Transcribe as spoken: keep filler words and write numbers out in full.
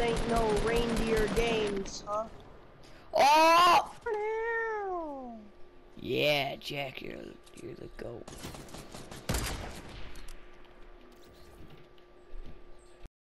ain't no reindeer games, huh? Oh! Yeah, Jack, you're you're the goat.